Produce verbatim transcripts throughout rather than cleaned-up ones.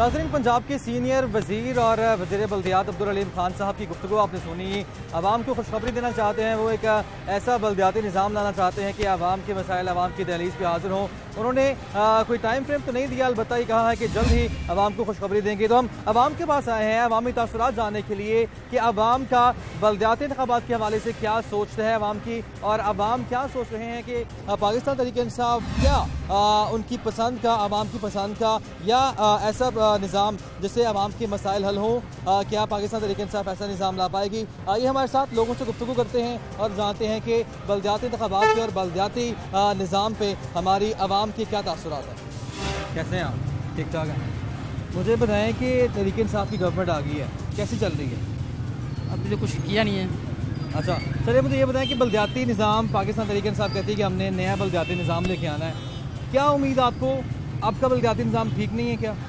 नाज़रीन, पंजाब के सीनियर वज़ीर और वज़ीर बल्दियात अब्दुल अलीम खान साहब की गुफ्तगू आपने सुनी। आवाम को खुशखबरी देना चाहते हैं, वो एक ऐसा बल्दियाती निज़ाम लाना चाहते हैं कि आवाम के मसाइल आवाम की दहलीज़ पे हाजिर हों। उन्होंने आ, कोई टाइम फ्रेम तो नहीं दिया, अलबत्ता ये कहा है कि जल्द ही आवाम को खुशखबरी देंगे। तो हम आवाम के पास आए हैं अवामी तासुरात जानने के लिए कि आवाम का बल्दियाती इंतखाबात के हवाले से क्या सोच है आवाम की, और आवाम क्या सोच रहे हैं कि पाकिस्तान तहरीक इंसाफ क्या आ, उनकी पसंद का, आवाम की पसंद का, या आ, ऐसा निज़ाम जिससे आवाम के मसाइल हल हों। क्या पाकिस्तान तहरीक इंसाफ ऐसा निज़ाम ला पाएगी? आइए हमारे साथ लोगों से गुफ्तगू करते हैं और जानते हैं कि बल्दियाती इंतखाबात के और बल्दियाती निज़ाम पे हमारी आवाम के क्या तासुरात हैं। कैसे हैं आप? ठीक ठाक हैं। मुझे बताएं कि तहरीक इंसाफ की गवर्नमेंट आ गई है, कैसी चल रही है? अभी तो कुछ किया नहीं है। अच्छा चलिए, मुझे ये बताएं कि बल्दियाती निज़ाम, पाकिस्तान तहरीक इंसाफ कहती है कि हमने नया बल्दियाती निज़ाम लेके आना है। क्या उम्मीद आपको? आपका बल्दियाती निज़ाम ठीक नहीं है क्या?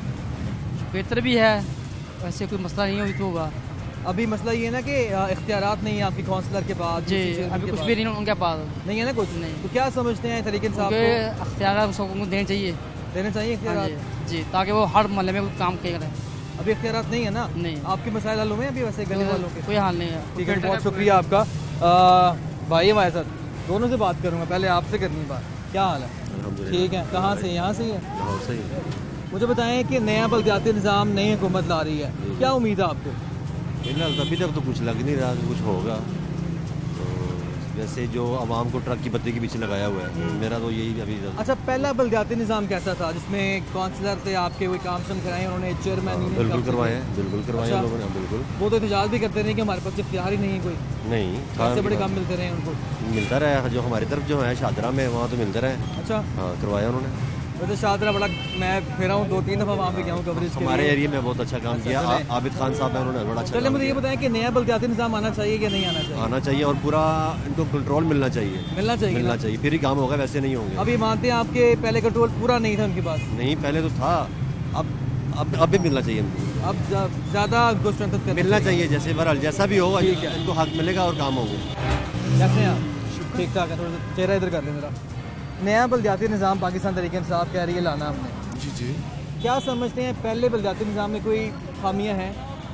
बेहतर भी है, वैसे कोई मसला नहीं होगी तो होगा। अभी मसला ये है ना कि इख्तियारात नहीं है आपकी काउंसलर के पास जी, अभी कुछ भी नहीं उनके पास नहीं है ना, कुछ नहीं। तो क्या समझते हैं तहरीक इंसाफ को? इख्तियारात सबको देने चाहिए, देने चाहिए इख्तियारात जी, ताकि वो हर मोहल्ले में काम करें। अभी इख्तियारात नहीं है ना? नहीं। आपके मसाइल हल हुए अभी वैसे गली वालों के? कोई हाल नहीं है। ठीक है, बहुत शुक्रिया आपका। भाई हमारे साथ दोनों से बात करूँगा, पहले आपसे करनी बात। क्या हाल है? ठीक है। कहाँ से? यहाँ से ही है। मुझे बताएं कि नया बल्दियाती निज़ाम नई हुकूमत ला रही है, क्या उम्मीद है आपको? अभी तक तो कुछ लग नहीं रहा कि कुछ होगा। तो वैसे जो आवाम को ट्रक की बत्ती के पीछे लगाया हुआ है, मेरा तो यही अभी। अच्छा, पहला बल्दियाती निज़ाम कैसा था जिसमें काउंसलर थे आपके, कोई काम शम कराए उन्होंने, चेयरमैन? बिल्कुल करवाए हैं, बिल्कुल करवाए हैं लोगों ने, बिल्कुल। वो तो एहतजाज भी करते रहे कि हमारे पास इख्तियार ही नहीं है कोई। नहीं, सबसे बड़े काम मिलते रहे उनको? मिलता रहा, जो हमारी तरफ जो है शादरा में, वहाँ तो मिलता रहे। अच्छा हाँ, करवाया उन्होंने। वैसे शादरा बड़ा, मैं फिर हूँ दो तीन दफ़ा वहाँ पे गया हूँ कवरेज के लिए। हमारे एरिया में बहुत अच्छा काम किया आबिद खान साहब है, उन्होंने बड़ा अच्छा। चलिए मुझे ये बताएं कि नया बल्दियाती निज़ाम आना चाहिए या नहीं आना चाहिए? आना चाहिए, और पूरा इनको कंट्रोल मिलना चाहिए। मिलना चाहिए मिलना चाहिए, फिर ही काम होगा, वैसे नहीं होंगे। अभी मानते हैं आपके पहले कंट्रोल पूरा नहीं था उनके पास? नहीं, पहले तो था, अब अब अब भी मिलना चाहिए इनको। अब ज़्यादा स्ट्रेंथ मिलना चाहिए, जैसे बहरहाल जैसा भी होगा इनको हक मिलेगा और काम होंगे। कैसे हैं आप? ठीक ठाक है। थोड़ा सा चेहरा इधर कर लें मेरा। नया बल्दियाती निज़ाम पाकिस्तान तहरीक इंसाफ कह रही है लाना हमने। जी जी। क्या समझते हैं पहले बल्दियाती निज़ाम में कोई खामियां हैं?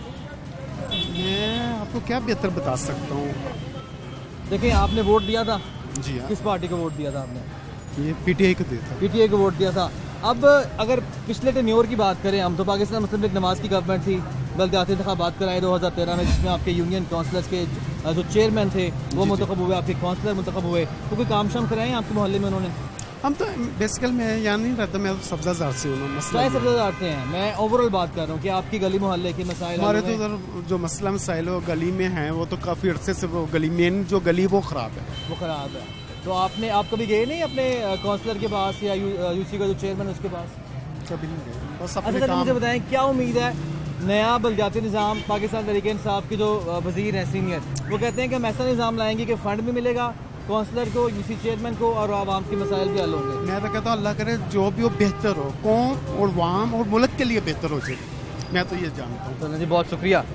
मैं आपको क्या बेहतर बता सकता हूँ। देखिए, आपने वोट दिया था। जी हाँ। किस पार्टी को वोट दिया था आपने? ये पीटीआई को दिया था। पीटीआई को वोट दिया था। अब अगर पिछले टेन्योर की बात करें हम, तो पाकिस्तान मुस्लिम लीग नवाज की गवर्नमेंट थी, बल्दियाती इंतखाबात कराए दो हज़ार तेरह में, जिसमें आपके यूनियन काउंसलर्स के जो चेयरमैन थे वो मुंतखब हुए, आपके काउंसलर मुंतखब हुए। तो कोई काम शाम कराए आपके मोहल्ले में उन्होंने? हम तो बेसिकल में यहाँ नहीं रहता, मैं तो सब्जाजार से हूँ। मसला सब्जाजार से हैं, मैं ओवरऑल बात कर रहा हूँ कि आपकी गली मोहल्ले के मसाइल। हमारे तो उधर जो मसला मसाइल वो गली में हैं, वो तो काफ़ी अर्से से वो गली मेन जो गली वो ख़राब है। वो ख़राब है। तो आपने आप कभी गए नहीं अपने काउंसलर के पास या यूसी का जो चेयरमैन उसके पास? कभी नहीं गए, बस अपने अच्छा, काम। मुझे बताएं क्या उम्मीद है? नया बल्दियाती निज़ाम, पाकिस्तान तहरीक इंसाफ के जो वज़ीर हैं सीनियर, वो कहते हैं कि हम ऐसा निज़ाम लाएंगे कि फ़ंड भी मिलेगा काउंसलर को, यूसी चेयरमैन को, और आवाम के मसाइल भी हल होंगे। मैं तो कहता हूँ अल्लाह करे जो भी हो बेहतर हो, कौन और वाम और मुल्क के लिए बेहतर हो जाए, मैं तो ये जानता हूँ। तो जी बहुत शुक्रिया।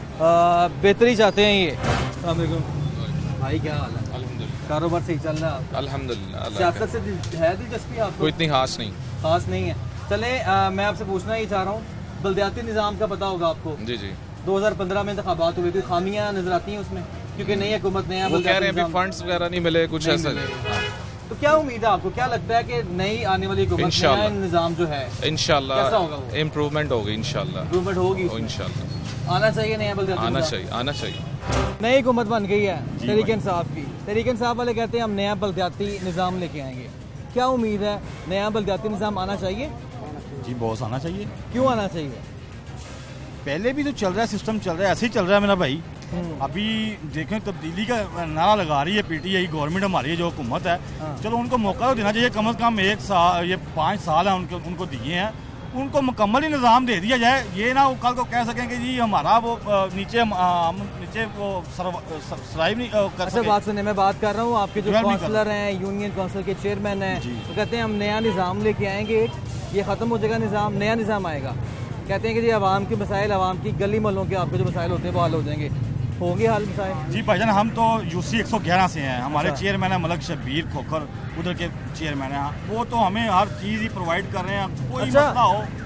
बेहतरी चाहते हैं ये। अस्सलाम वालेकुम भाई, क्या हाल है? कारोबार सही चल रहा है? अल्हम्दुलिल्लाह। सियासत से है दिलचस्पी आपको? कोई इतनी खास नहीं। खास नहीं है। चले, मैं आपसे पूछना ही चाह रहा हूँ, बल्दियाती निज़ाम का पता होगा आपको? जी जी। दो हज़ार पंद्रह में इंतखाबात हुए, कोई खामियां नजर आती हैं उसमें? क्योंकि नई हुकूमत, नया वो कह रहे हैं अभी फंड्स वगैरह नहीं मिले, कुछ ऐसा। तो क्या उम्मीद है आपको? क्या लगता है कि नई आने वाली हुकूमत, नया निज़ाम जो है इंशाल्लाह कैसा होगा? वो इम्प्रूवमेंट होगी, इंशाल्लाह इम्प्रूवमेंट होगी इंशाल्लाह। आना चाहिए नया बल्दियाती, आना चाहिए, आना चाहिए। नई हुकूमत बन गई है तहरीक इंसाफ की। तहरीक इंसाफ वाले कहते हैं हम नया बल्दियाती निज़ाम लेके आएंगे। क्या उम्मीद है नया बल्दियाती निज़ाम आना चाहिए? जी बहुत आना चाहिए। क्यों आना चाहिए? पहले भी जो चल रहा है सिस्टम चल रहा है, ऐसे ही चल रहा है मेरा भाई। अभी देखें तब्दीली का नारा लगा रही है पीटीआई गवर्नमेंट हमारी, जो हुकूमत है। चलो उनको मौका तो देना चाहिए, कम से कम एक साल, ये पाँच साल हैं उनको उनको दिए हैं, उनको मुकम्मल ही निज़ाम दे दिया जाए। ये ना वो कल को कह सकें कि जी हमारा वो नीचे नीचे वो सर्वाइव नहीं कर अच्छा, बात सुने, मैं बात कर रहा हूँ आपके जो काउंसलर हैं, यूनियन काउंसिल के चेयरमैन हैं, वो कहते हैं हम नया निज़ाम लेके आएंगे, ये ख़त्म हो जाएगा निज़ाम, नया निज़ाम आएगा। कहते हैं कि जी आवाम के मसाइल, आवाम की गली मोहल्लों के आपके जो मसाइल होते हैं वो हल हो जाएंगे। होंगे हाल मसाइल? जी भाईजान, हम तो यूसी एक सौ ग्यारह से हैं। हमारे अच्छा। चेयरमैन है मलक शब्बीर खोखर, उधर के चेयरमैन है, वो तो हमें हर चीज़ ही प्रोवाइड कर रहे हैं। कोई अच्छा। मसला हो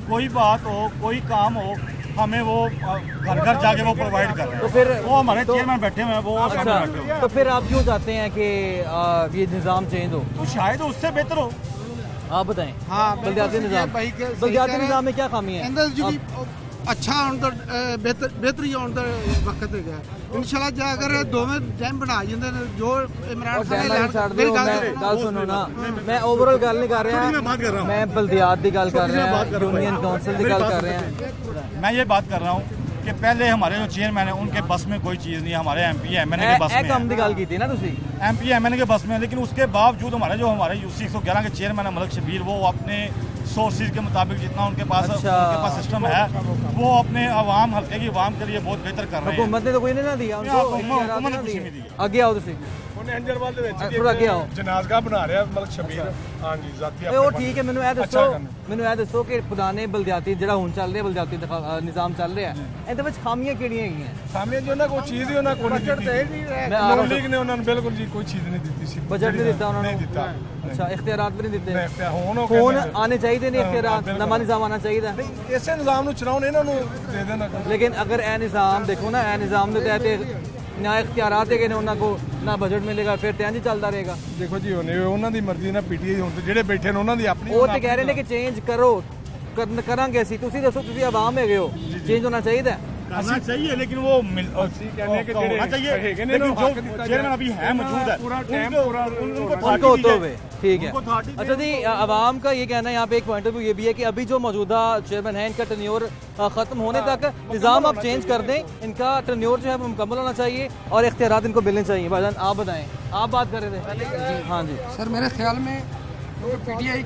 कोई बात हो, कोई काम हो, हमें वो घर घर जाके वो प्रोवाइड कर रहे हैं। तो फिर वो हमारे तो, चेयरमैन बैठे हुए हैं, वो अच्छा, बैठे हुए हैं। तो फिर आप क्यों चाहते हैं कि आ, ये निज़ाम चेंज हो? तो शायद उससे बेहतर हो। आप बताएं। हाँ, बल्दियाती निज़ाम, बल्दियाती निज़ाम में क्या खामी है? अच्छा होंदा बेहतर बेहतरी होंदा वक्त है इंशाल्लाह जा अगर दोवें डैम बना ਜਾਂਦੇ ਨੇ ਜੋ ਇਮਰਾਨ ਖਾਨ ਨੇ ਛੱਡ ਦਿਓ। मैं गल सुनो ना, मैं ओवरऑल गल नहीं कर रहा, मैं बल्दियात की गल कर रहा हूं, यूनियन काउंसिल की गल कर रहे हैं। मैं ये बात कर रहा हूँ कि पहले हमारे जो चेयरमैन है उनके बस में कोई चीज़ नहीं है, हमारे एमपी एमएनए के बस में काम की गल की थी ना तुसी, एमपी एमएनए के बस में। लेकिन उसके बावजूद हमारे जो हमारे यूसी एक सौ ग्यारह के चेयरमैन है मलिक शबीर, वो अपने सोर्सेज के मुताबिक जितना उनके पास अच्छा। उनके पास सिस्टम है, वो अपने अवाम हल्के की अवाम के लिए बहुत बेहतर कर रहे हैं। हुकूमत ने तो कोई नहीं ना दिया उनको, हुकूमत ने कुछ नहीं दिया। आगे आओ तुसी, अंजरवाल ਦੇ ਵਿੱਚ ਥੋੜਾ ਅੱਗੇ ਆਓ। ਜਨਾਜ਼ਗਾ ਬਣਾ ਰਿਹਾ ਮਲਕ ਸ਼ਬੀਰ। ਹਾਂਜੀ ਜ਼ਾਤੀ ਇਹ ਉਹ ਠੀਕ ਹੈ। ਮੈਨੂੰ ਇਹ ਦੱਸੋ ਮੈਨੂੰ ਇਹ ਦੱਸੋ ਕਿ ਪੁਰਾਣੇ ਬਲਦਿਆਤੀ ਜਿਹੜਾ ਹੁਣ ਚੱਲ ਰਿਹਾ ਬਲਦਿਆਤੀ ਨਿਜ਼ਾਮ ਚੱਲ ਰਿਹਾ ਇਹਦੇ ਵਿੱਚ ਖਾਮੀਆਂ ਕਿਹੜੀਆਂ ਹੈਗੀਆਂ? ਸਾਹਮਣੇ ਜੋ ਨਾ ਕੋਈ ਚੀਜ਼ ਹੀ ਉਹਨਾਂ ਕੋਲ ਨਹੀਂ ਦਿੱਤੀ। ਨੌਨ ਲੀਗ ਨੇ ਉਹਨਾਂ ਨੂੰ ਬਿਲਕੁਲ ਜੀ ਕੋਈ ਚੀਜ਼ ਨਹੀਂ ਦਿੱਤੀ ਸੀ। ਬਜਟ ਨਹੀਂ ਦਿੱਤਾ ਉਹਨਾਂ ਨੂੰ? ਨਹੀਂ ਦਿੱਤਾ। ਅੱਛਾ, ਇਖਤਿਆਰਾਤ ਵੀ ਨਹੀਂ ਦਿੱਤੇ। ਹੁਣ ਉਹ ਹੁਣ ਆने ਚਾਹੀਦੇ ਨੇ ਇਖਤਿਆਰਾਤ, ਨਵਾਂ ਨਿਜ਼ਾਮ ਆਣਾ ਚਾਹੀਦਾ। ਇਸੇ ਨਿਜ਼ਾਮ ਨੂੰ ਚਲਾਉਣ ਇਹਨਾਂ ਨੂੰ ਦੇ ਦੇਣਾ। ਲੇਕਿਨ ਅਗਰ ਇਹ ਨਿਜ਼ਾਮ ਦੇਖੋ ਨਾ, ਇਹ ਨਿਜ਼ਾਮ ਦੇ ਤਹਿਤ ਨਾ ਇਖਤਿਆਰਾਤ ਹੈਗੇ ਨੇ ਉਹਨਾਂ ਕੋ, ਨਾ ਬਜਟ ਮਿਲੇਗਾ, ਫਿਰ ਤਾਂ ਇੰਜ ਚੱਲਦਾ ਰਹੇਗਾ। ਦੇਖੋ ਜੀ ਉਹਨੇ ਉਹਨਾਂ ਦੀ ਮਰਜ਼ੀ ਨਾਲ ਪੀਟੀਆਈ ਹੁਣ ਜਿਹੜੇ ਬੈਠੇ ਨੇ ਉਹਨਾਂ ਦੀ ਆਪਣੀ। ਉਹ ਤੇ ਕਹਿ ਰਹੇ ਨੇ ਕਿ ਚੇਂਜ ਕਰੋ, ਕਰਾਂਗੇ ਅਸੀਂ। ਤੁਸੀਂ ਦੱਸੋ, ਤੁਸੀਂ ਆਵਾਮ ਹੈਗੇ ਹੋ, ਚੇਂਜ ਹੋਣਾ ਚਾਹੀਦਾ करना चाहिए, लेकिन वो मिल कहने के होना चाहिए। लेकिन जो चेयरमैन अभी है मौजूद है पूरा टाइम पूरा उनको होते हुए ठीक है। अच्छा जी, आवाम का ये कहना है, यहाँ पे एक पॉइंट ऑफ व्यू ये भी है कि अभी जो मौजूदा चेयरमैन है इनका टर्न्योर खत्म होने तक निज़ाम आप चेंज कर दें, इनका टर्न्योर जो है वो मुकम्मल होना चाहिए और इख्तियारात इनको मिलने चाहिए। भाईजान आप बताएं, आप बात कर रहे थे। हाँ जी सर, मेरे ख्याल में पीटीआई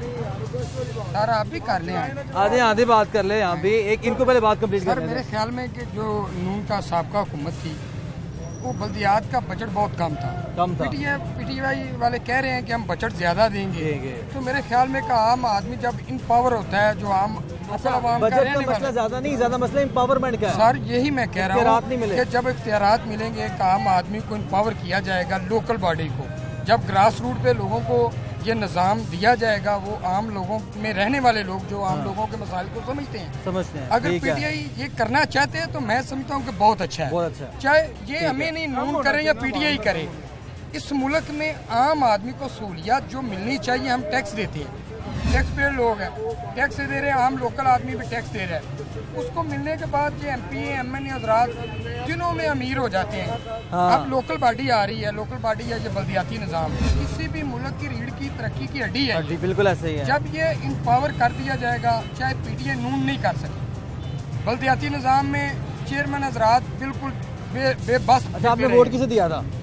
सारा आप भी कर ले, आधे आधे बात कर ले यहाँ भी, एक इनको पहले बात कंप्लीट कर। मेरे ख्याल में कि जो नून का साबका हुकूमत थी वो बल्दियात का बजट बहुत कम था कम था पीटीआई पीटीआई वाले कह रहे हैं कि हम बजट ज्यादा देंगे, तो मेरे ख्याल में का आम आदमी जब इन पावर होता है, जो आम बजट का मसला ज्यादा नहीं, ज्यादा मसला एम्पावरमेंट का है सर। यही मैं कह रहा हूँ कि जब इख्तियारात मिलेंगे, आम आदमी को इम्पावर किया जाएगा, लोकल बॉडी को, जब ग्रास रूट पे लोगों को ये निज़ाम दिया जाएगा, वो आम लोगों में रहने वाले लोग जो आम लोगों के मसाइल को समझते हैं समझते हैं अगर पीटीआई ये करना चाहते हैं तो मैं समझता हूँ कि बहुत अच्छा है, बहुत अच्छा। चाहे ये हमें नहीं नून करें या पीटीआई करे, इस मुल्क में आम आदमी को सहूलियात जो मिलनी चाहिए। हम टैक्स देते हैं, टैक्स पेयर लोग हैं, टैक्स दे रहे हैं, आम लोकल आदमी भी टैक्स दे रहा है, उसको मिलने के बाद ये M P M N A हजरात दिनों में अमीर हो जाते हैं। हाँ। अब लोकल बॉडी आ रही है, लोकल बॉडी है, ये बल्दियाती निज़ाम किसी भी मुल्क की रीढ़ की तरक्की की हड्डी है, जी बिल्कुल ऐसे ही है। जब ये इम्पावर कर दिया जाएगा, चाहे पीटीआई नून नहीं कर सके, बल्दियाती निज़ाम में चेयरमैन हजरात बिल्कुल बे, बेबस। अच्छा, आपने वोट किसे दिया था?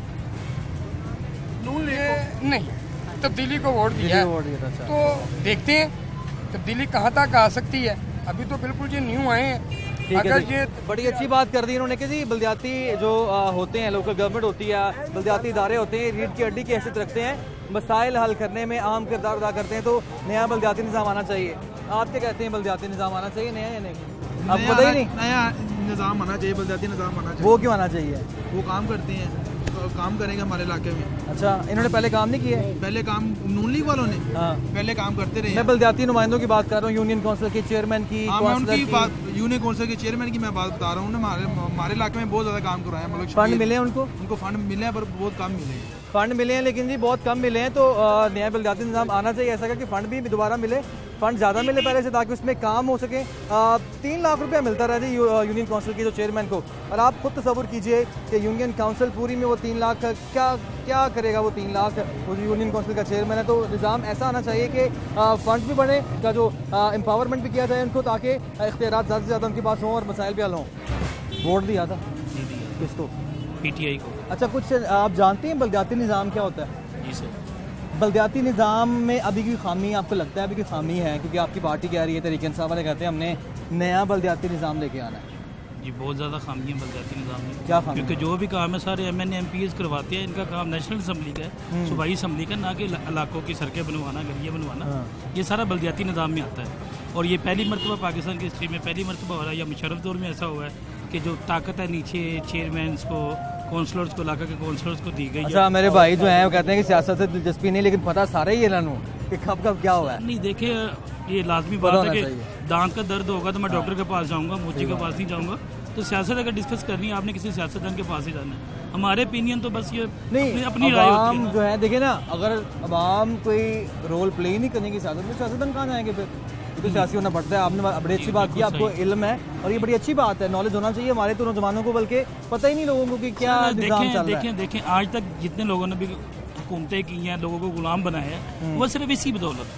नहीं, तब्दीली को वोट दिया है, तो देखते हैं तब्दीली कहाँ तक आ सकती है। अभी तो बिल्कुल ये न्यू आए हैं। अगर ये बड़ी अच्छी बात कर दी इन्होंने कि जी बल्दियाती जो आ, होते हैं, लोकल गवर्नमेंट होती है, बल्दियाती इदारे होते हैं, रीढ़ की हड्डी की हैसियत रखते हैं, मसाइल हल करने में अहम किरदार अदा करते हैं, तो नया बल्दियाती निज़ाम आना चाहिए। आप क्या कहते हैं, बल्दियाती निज़ाम आना चाहिए नया या नहीं? आपको पता ही नहीं? नया निज़ाम आना चाहिए, बल्दियाती निज़ाम आना चाहिए। वो क्यों आना चाहिए? वो काम करते हैं, काम करेंगे हमारे इलाके में। अच्छा, इन्होंने पहले काम नहीं किया? पहले काम नून लीग वालों ने हाँ पहले काम करते रहे। मैं बल्दियाती नुमाइंदों की बात कर रहा हूँ, यूनियन काउंसिल के चेयरमैन की। हाँ, मैं उनकी बात, यूनियन काउंसिल के चेयरमैन की मैं बात बता रहा हूँ। हमारे हमारे इलाके में बहुत ज़्यादा काम करवाया है। मतलब फंड मिले उनको? उनको फंड मिले हैं, पर बहुत कम मिले हैं। फंड मिले हैं लेकिन जी बहुत कम मिले हैं, तो नया बल्दियाती निज़ाम आना चाहिए ऐसा कि फ़ंड भी दोबारा मिले, फ़ंड ज़्यादा मिले पहले से, ताकि उसमें काम हो सके। तीन लाख रुपया मिलता रहा जी यूनियन काउंसिल की जो चेयरमैन को, और आप खुद तसव्वुर कीजिए कि यूनियन काउंसिल पूरी में वो तीन लाख का क्या क्या करेगा, वो तीन लाख वो यूनियन काउंसिल का चेयरमैन है। तो निज़ाम ऐसा आना चाहिए कि फ़ंड भी बढ़े, का जो एम्पावरमेंट भी किया जाए उनको, ताकि इख्तियारात ज़्यादा से ज़्यादा उनके पास हों और मसाइल भी हल हों। वोट दिया था किसको? पीटीआई को। अच्छा, कुछ आप जानते हैं बल्दियाती निज़ाम क्या होता है? जी सर। बल्दियाती निज़ाम में अभी की खामी आपको लगता है अभी की खामी है? क्योंकि आपकी पार्टी कह रही है, तरीके इंसाफ वाले कहते हैं हमने नया बल्दियाती निज़ाम लेके आना है। जी बहुत ज़्यादा खामी है बल्दियाती निज़ाम में। क्या खामी? क्योंकि जो भी काम है सारे M N M P S करवाते हैं, इनका काम नेशनल असम्बली का है, सूबाई असम्बली का, ना कि इलाकों की सड़कें बनवाना, गलियाँ बनवाना। ये सारा बल्दियाती निज़ाम में आता है, और ये पहली मरतबा पाकिस्तान की हिस्ट्री में पहली मरतबा हो रहा है, या मुशर्रफ दौर में ऐसा हुआ है कि जो ताकत है नीचे चेयरमैन को, काउंसलर्स को, इलाका के काउंसलर्स को दी गई। अच्छा, मेरे भाई जो हैं वो कहते हैं कि सियासत से दिलचस्पी नहीं, लेकिन पता सारा ही है इन्होंने कि कब कब क्या हुआ है। नहीं, देखिए ये लाजमी बात है कि दांत का दर्द होगा तो मैं डॉक्टर के पास जाऊंगा, मोची के पास नहीं जाऊंगा। तो सियासत अगर डिस्कस करनी है आपने किसी सियासतदान के पास ही जाना है। हमारे ओपिनियन तो बस ये नहीं, अपनी, अपनी राय होती है जो है देखिए ना, अगर अवाम कोई रोल प्ले ही नहीं करेंगे सियासत में, सियासतदान कहाँ जाएंगे फिर? ये तो सियासी होना पड़ता है। आपने बड़ी अच्छी बात की, आपको इल्म है और ये बड़ी अच्छी बात है, नॉलेज होना चाहिए हमारे तो नौजवानों को, बल्कि पता ही नहीं लोगों को कि क्या निज़ाम चल रहा है। देखें देखें आज तक जितने लोगों ने भी हुकूमतें की हैं, लोगों को गुलाम बनाया है, वो सिर्फ इसी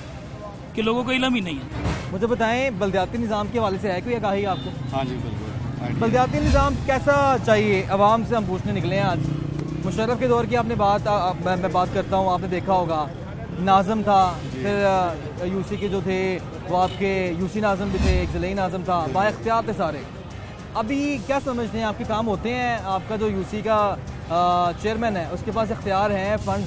बदौलत कि लोगों को इल्म ही नहीं है। मुझे बताएं, बल्दियाती निज़ाम के हवाले से है कोई आगाही आपको? हाँ जी बिल्कुल। बल्दियाती निज़ाम कैसा चाहिए? अवाम से हम पूछने निकले हैं आज। मुशर्रफ के दौर की आपने बात आ, आ, मैं, मैं बात करता हूँ, आपने देखा होगा नाज़म था, फिर यूसी के जो थे वो आपके यूसी नाज़म भी थे, एक ज़िले नाज़म था, बाइख्तियार थे सारे। अभी क्या समझते हैं, आपके काम होते हैं? आपका जो यूसी का चेयरमैन है उसके पास इख्तियार हैं, फंड्स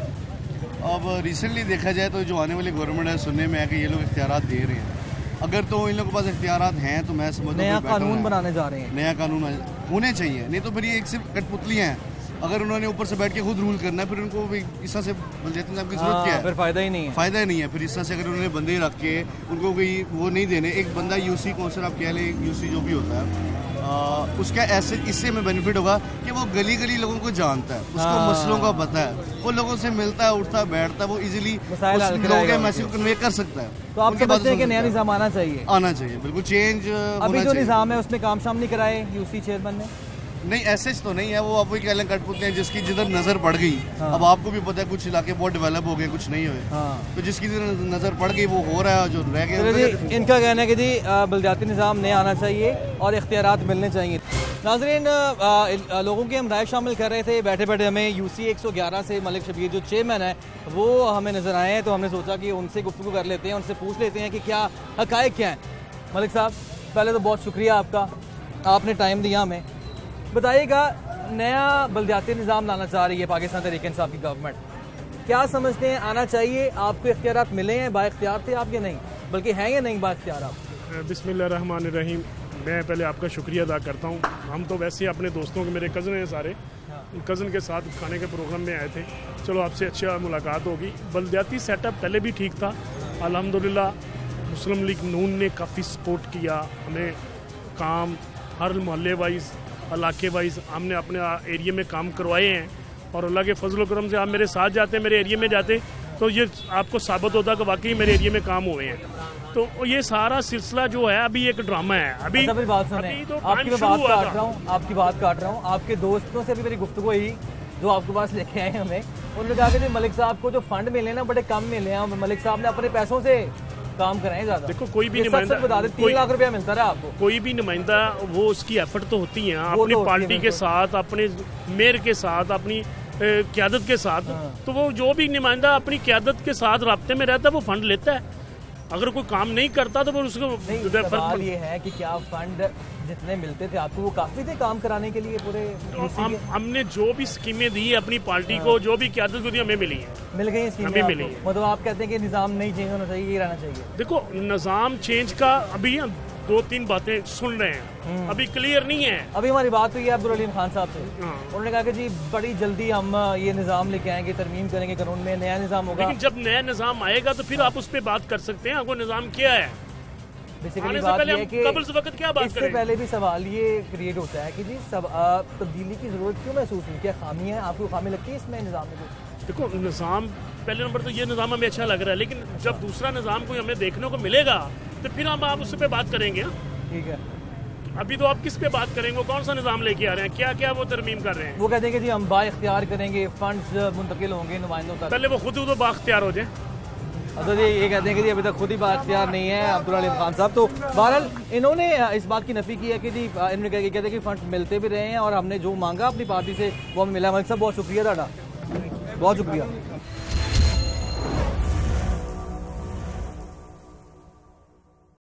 हैं। अब रिसेंटली देखा जाए तो जो आने वाली गवर्नमेंट है, सुनने में है कि ये लोग इख्तियारात दे रहे हैं। अगर तो इन लोगों के पास इख्तियारात हैं तो मैं समझता हूं नया कानून बनाने जा रहे हैं। नया कानून होने चाहिए, नहीं तो फिर ये एक सिर्फ कठपुतलियाँ हैं। अगर उन्होंने ऊपर से बैठ के खुद रूल करना है, फिर उनको भी इस तरह से बल्दियाती निज़ाम की जरूरत क्या है? फिर फायदा ही नहीं है, फायदा ही नहीं है। फिर इस तरह से अगर उन्होंने बंदे रख के उनको कोई वो नहीं देने, एक बंदा यूसी काउंसिलर आप कह लें, यूसी जो भी होता है आ, उसका ऐसे इससे हमें बेनिफिट होगा कि वो गली गली लोगों को जानता है, उसको मसलों का पता है, वो लोगों से मिलता है, उठता है, बैठता है, वो इजीली लोगों के मैसेज को कन्वे कर सकता है। तो आप समझते हैं कि नया निज़ाम आना चाहिए? आना चाहिए, बिल्कुल चेंज। अभी जो निज़ाम है उसमें काम शाम नहीं कराए यूसी चेयरमैन ने? नहीं, ऐसे तो नहीं है, वो आप वही कह लें कठपुतलियाँ हैं जिसकी जिधर नजर पड़ गई। हाँ। अब आपको भी पता है कुछ इलाके बहुत डेवलप हो गए, कुछ नहीं हुए। हाँ। तो जिसकी नजर पड़ गई वो हो रहा है, जो रह गया। जी, इनका कहना है कि जी बल्दियाती निज़ाम नया आना चाहिए और इख्तियारात मिलने चाहिए। नाज़रीन, लोगों की हम राय शामिल कर रहे थे, बैठे बैठे हमें यूसी एक सौ ग्यारह से मलिक शबीर जो चेयरमैन है वो हमें नज़र आए हैं, तो हमने सोचा कि उनसे गुफ्तगू कर लेते हैं, उनसे पूछ लेते हैं कि क्या हक़ाइक़ क्या हैं। मलिक साहब, पहले तो बहुत शुक्रिया आपका, आपने टाइम दिया हमें। बताइएगा, नया बल्दियाती निज़ाम लाना चाह रही है पाकिस्तान तहरीक इंसाफ की गवर्नमेंट, क्या समझते हैं आना चाहिए? आपको इख्तियारात मिले हैं, बाइख्तियार थे आप या नहीं, बल्कि हैं या नहीं बाइख्तियार आप? बिस्मिल्लाहिर्रहमानिर्रहीम। मैं पहले आपका शुक्रिया अदा करता हूँ। हम तो वैसे ही अपने दोस्तों के, मेरे कज़न हैं सारे, कज़न के साथ खाने के प्रोग्राम में आए थे। चलो आपसे अच्छा मुलाकात होगी। बल्दियाती सेटअप पहले भी ठीक था, अल्हम्दुलिल्लाह मुस्लिम लीग नून ने काफ़ी सपोर्ट किया हमें, काम हर मोहल्ले वाइज, इलाके वाइज हमने अपने एरिया में काम करवाए हैं। और अल्लाह के फजल करम से आप मेरे साथ जाते, मेरे एरिया में जाते, तो ये आपको साबित होता कि वाकई मेरे एरिया में काम हुए हैं। तो ये सारा सिलसिला जो है अभी एक ड्रामा है। अभी अच्छा, बात सुने, तो आपकी बात काट रहा हूँ आपकी बात काट रहा हूँ आपके दोस्तों से भी मेरी गुफ्तगू हुई जो आपके पास लेके आए हमें। उन्होंने कहा कि मलिक साहब को जो फंड मिले ना बड़े कम मिले हैं, मलिक साहब ने अपने पैसों से काम कराएं ज्यादा। देखो, कोई भी नुमाइंदा बता दे, तीन लाख रुपया मिलता रहा आपको। कोई भी नुमाइंदा, वो उसकी एफर्ट तो होती है अपनी तो पार्टी के साथ, अपने मेयर के साथ, अपनी क़यादत के साथ। हाँ। तो वो जो भी नुमाइंदा अपनी क़यादत के साथ राब्ते में रहता है वो फंड लेता है। अगर कोई काम नहीं करता तो फिर उसको सवाल ये है कि क्या फंड जितने मिलते थे आपको वो काफी थे काम कराने के लिए पूरे? तो हम हमने जो भी स्कीमें दी अपनी पार्टी को, जो भी क़यादत को दी, हमें मिली है, मिल गई स्कीमें मिली है। मतलब आप कहते हैं कि निज़ाम नहीं चेंज होना चाहिए, ये रहना चाहिए? देखो, निज़ाम चेंज का अभी दो तीन बातें सुन रहे हैं, अभी क्लियर नहीं है। अभी हमारी बात हुई है अब्दुल अलीम खान साहब से, उन्होंने कहा कि जी बड़ी जल्दी हम ये निज़ाम लेके आएंगे, तरमीम करेंगे कानून में, नया निज़ाम होगा। लेकिन जब नया निज़ाम आएगा तो फिर आप उस पर बात कर सकते हैं, आपको निज़ाम क्या है। बेसिकली बात ये है कि कबल से वक्त क्या बात इससे पहले भी सवाल ये क्रिएट होता है कि जी सब तब्दीली की जरूरत क्यों महसूस हुई, क्या खामी है, आपको खामी लगती है इसमें निज़ाम में? देखो, निज़ाम पहले नंबर तो ये निज़ाम हमें अच्छा लग रहा है, लेकिन जब दूसरा निज़ाम कोई हमें देखने को मिलेगा तो फिर हम आप उस पर बात करेंगे। ठीक है, अभी तो आप किस पे बात करेंगे, कौन सा निज़ाम लेके आ रहे हैं, क्या क्या वो तरमीम कर रहे हैं? वो कहते हैं कि जी हम बाइख्तियार करेंगे, फंड्स मुंतकिल होंगे नुमाइंदों तक। पहले वो खुद तो बाइख्तियार हो जाए। अच्छा जी, ये कहते हैं कि जी अभी तक खुद ही बाइख्तियार नहीं है अब्दुल अलीम खान साहब। तो बहरहाल इन्होंने इस बात की नफी की है कि जी इन्होंने कहते हैं कि फंड मिलते भी रहे हैं और हमने जो मांगा अपनी पार्टी से वो हमें मिला। मलिक साहब, बहुत शुक्रिया, बहुत शुक्रिया।